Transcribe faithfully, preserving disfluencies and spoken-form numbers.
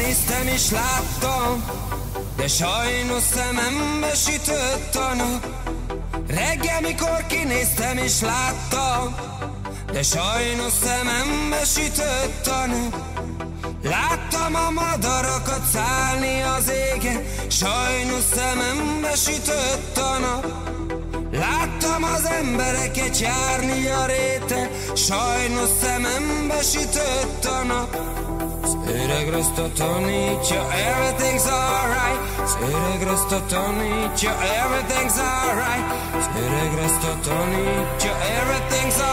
kinéztem és láttam, de sajnos szemembe sütött a nap. Reggel, mikor kinéztem és láttam, de sajnos szemembe sütött a nap. Láttam a madarakat szállni az égen, sajnos szemembe sütött a nap. Láttam az embereket járni a réten, sajnos szemembe sütött a nap. Az öreg rasta tanítja, everything's alright. Az öreg rasta tanítja, everything's alright. Az öreg rasta tanítja, everything's